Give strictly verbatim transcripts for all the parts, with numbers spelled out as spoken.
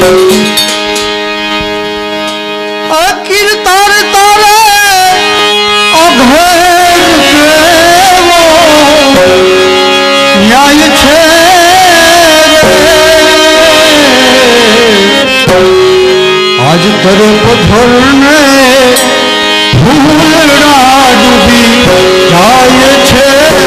आज करे पत्थर में फूलड़ा डूबी जाए छे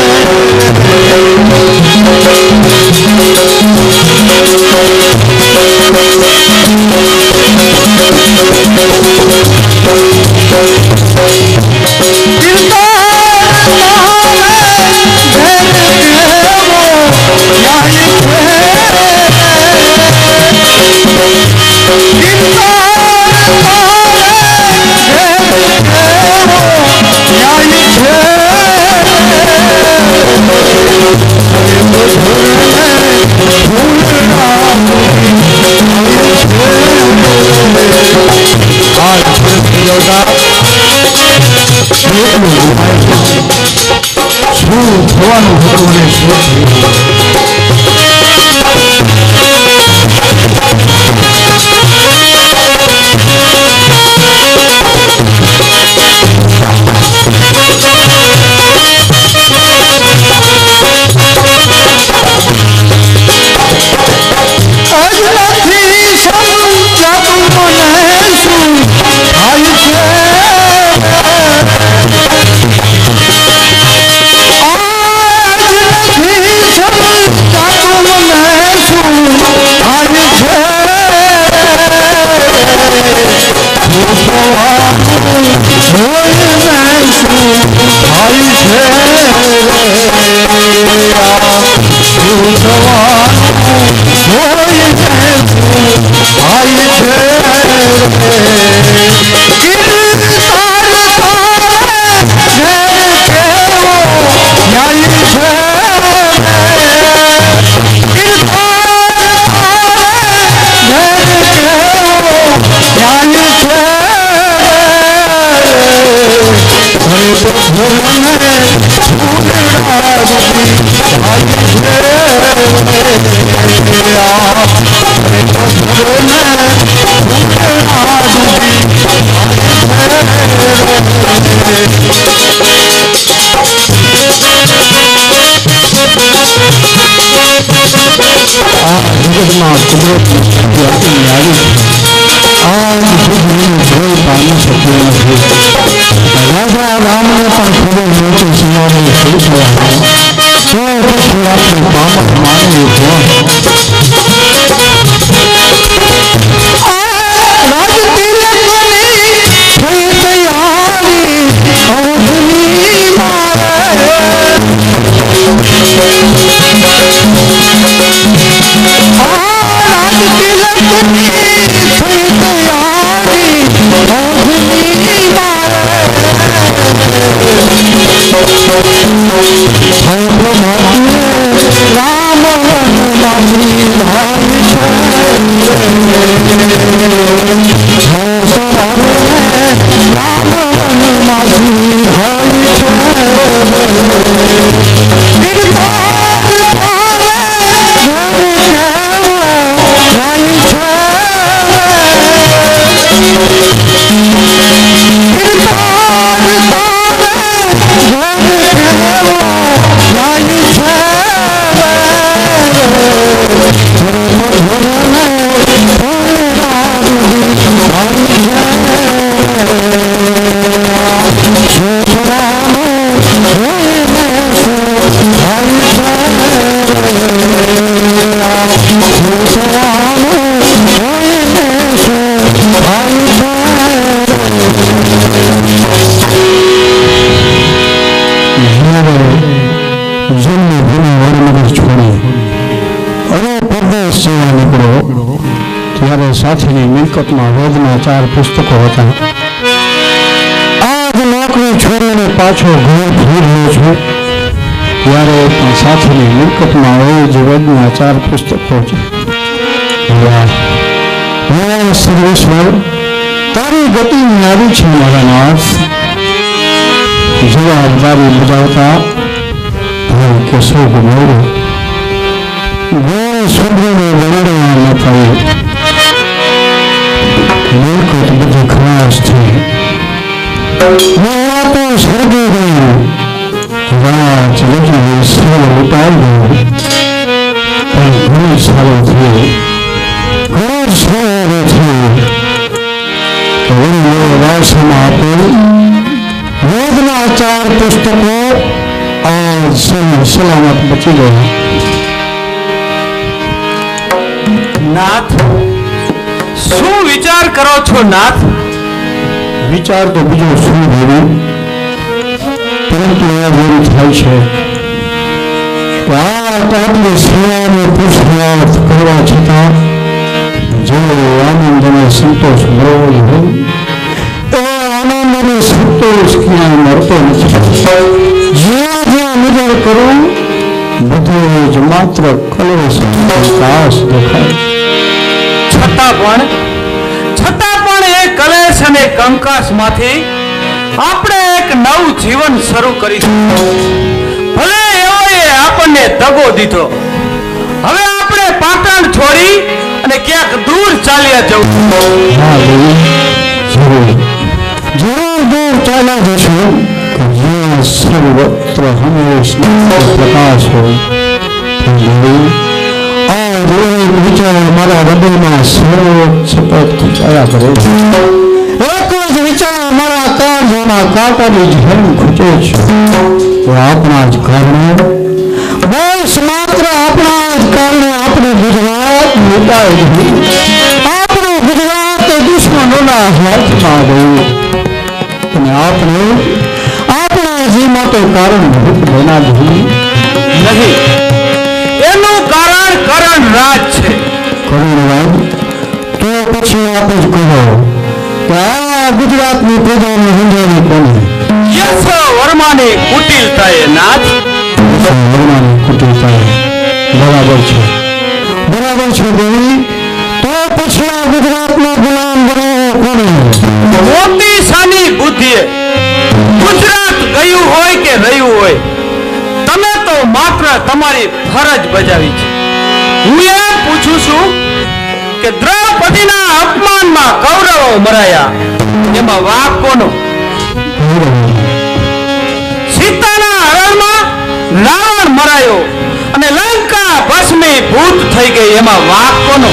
શું થવાનું હતું અને શું થયું राजा राम ने खूब मोटी सीमानी खुश साथीनी मिलकत में वेदना चार पुस्तकों था। आज नौकरी छोड़ीने पाछो घर फरी रह्यो छुं त्यारे पण साथीनी मिलकत में रोज वेदना चार पुस्तकों छे। वाह सर्वेश्वर तारी गति न्यारी छे मारा नाथ। जवाबदारी बजावता भाई केशव गुमाव्यो गो सुंदरी ने वरडवा न थयो। મેં તો સર્ગે ગયું રાજ લગ્ન સરળ ઉતાર્યું પણ ઘણું સારું થયું ઘણું સારું થયું રાશમાં આપેલ વેદના ચાર પુસ્તકો આજ સલામત બચી ગયા. નાથ, શું વિચાર કરો છો નાથ? વિચાર તો બીજો શું ભેગું, પરંતુ આ ભેગું થાય છે કે આ આટલી સેવાને પુરુષાર્થ કરવા છતાં જો આનંદ અને સંતોષ મળવો હોય એ આનંદ અને સંતોષ ક્યાંય મળતો નથી. જ્યાં જ્યાં નજર કરું બધું જ માત્ર કલેશ પ્રકાશ દેખાય. છતાં પણ છતાં પણ એ કલેશ અને કંકાસ માંથી આપણે એક નવું જીવન શરૂ કરીશું. ભલે એઓએ આપણને દગો દીધો, હવે આપણે પાટણ છોડી અને ક્યાંક દૂર ચાલ્યા જવું. હા દેવી, જરૂર જરૂર દૂર ચાલ્યા જશું જ્યાં સર્વત્ર હંમેશા પ્રકાશ હોય. આ દરેક વિચાર મારા હૃદયમાં સર્વોચ્ચ સતત ચાલ્યા કરે છે. એક જ વિચાર મારા કાળજાના કાંટાની જેમ ખૂંચે છે. આપણા જ કારણે, બસ માત્ર આપણા જ કારણે આપણે ગુજરાત લૂંટાઈ ગયું. આપણું ગુજરાત દુશ્મનોના હાથમાં ગયું અને આપણે આપણા જી માટે કારણ ભૂત બનાવ્યું નહીં. એનું કારણ કરણ રાજ છે. કરણ રાજ? તો પછી આપણે જ કહો કે આ ગુજરાતની પ્રજાની સમજાવી કોને? યશ વર્માની કુટિલતાએ નાથ. વર્માની કુટિલતાએ. બરાબર છે, બરાબર છે દેવી. તો પછી આ ગુજરાતના ગુલામ બનાવો કોને? મોટી સાની બુદ્ધિએ ગુજરાત ગયું હોય કે રહ્યું હોય, તમે તો માત્ર તમારી ફરજ બજાવી છે. હું એમ પૂછું છું કે દ્રૌપદીના અપમાનમાં કૌરવો મરાયા, એમાં વાક કોનો? સીતાના હરણમાં રાવણ મરાયો અને લંકા ભસ્મીભૂત થઈ ગઈ, એમાં વાક કોનો?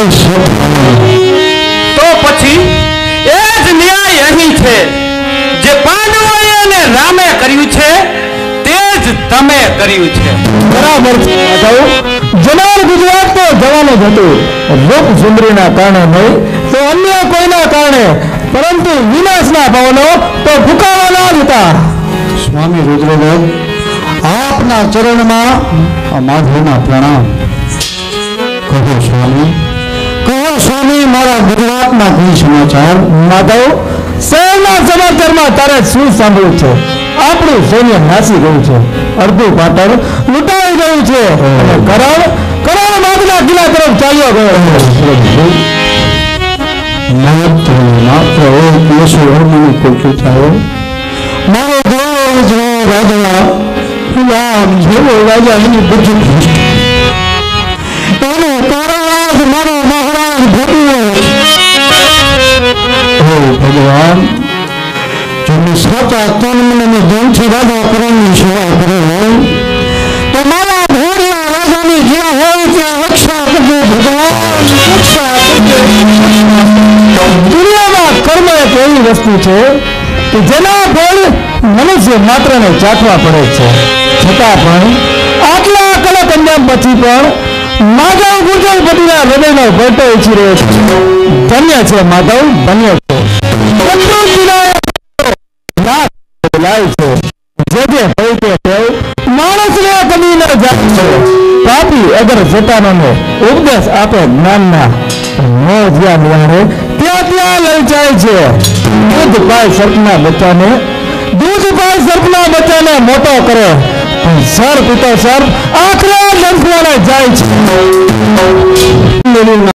તો પછી એ જ ન્યાય અહીં છે. જે પાંડવોએ અને રામે કર્યું છે તે જ તમે કર્યું છે. બરાબર છે. જનાર ગુજરાત તો જવાનું જ હતું, લોક સુંદરીના કારણે નહીં તો અન્ય કોઈના કારણે, પરંતુ વિનાશના પવનો તો ફૂંકાવાના જ હતા. સ્વામી રુદ્રદેવ, આપના ચરણમાં માધવના પ્રણામ. કહો સ્વામી, કહો સ્વામી, મારા ગુજરાતના કઈ સમાચાર? માધવ, શહેરના સમાચારમાં તારે શું સાંભળ્યું છે? આપણું સૈન્ય નાસી ગયું છે, અડધું પાટણ લૂંટાઈ ગયું છે અને કરણ કરણ બાદના કિલ્લા તરફ ચાલ્યો ગયો. માત્ર માત્ર એક યશુ વર્મની કુટિલતાએ મારો દેવ જેવો રાજા, રામ જેવો રાજા એની બુદ્ધિ એને કારણ મારો મહારાજ ભટ્ટો. હે ભગવાન, તમે સાચા તન મને દિલથી રાજા કરણની સેવા કરો તો મારા ભોળિયા રાજાની જ્યાં હોય ત્યાં રક્ષા કરજો ભગવાન, રક્ષા કરજો. દુનિયામાં કર્મ એક એવી વસ્તુ છે કે જેના ફળ મનુષ્ય માત્રને ચાખવા પડે છે, છતાં પણ આટલા કડક અંજામ પછી પણ માધવ ગુર્જરપતિના હૃદયનો ભેટો ઈચ્છી રહ્યો છે. ધન્ય છે માધવ, ધન્ય છે. માણસને કદી ન જાય છે. પાપી અગર જતાનોને ઉપદેશ આપે જ્ઞાનના, નો જ્યાં નિહાળે ત્યાં ત્યાં લલચાય છે. દૂધ પાય સર્પના બચ્ચાને દૂધ પાય સર્પના બચ્ચાને મોટો કરે, પણ સર્પ તો સર્પ આખરે લંઘવાને જાય છે.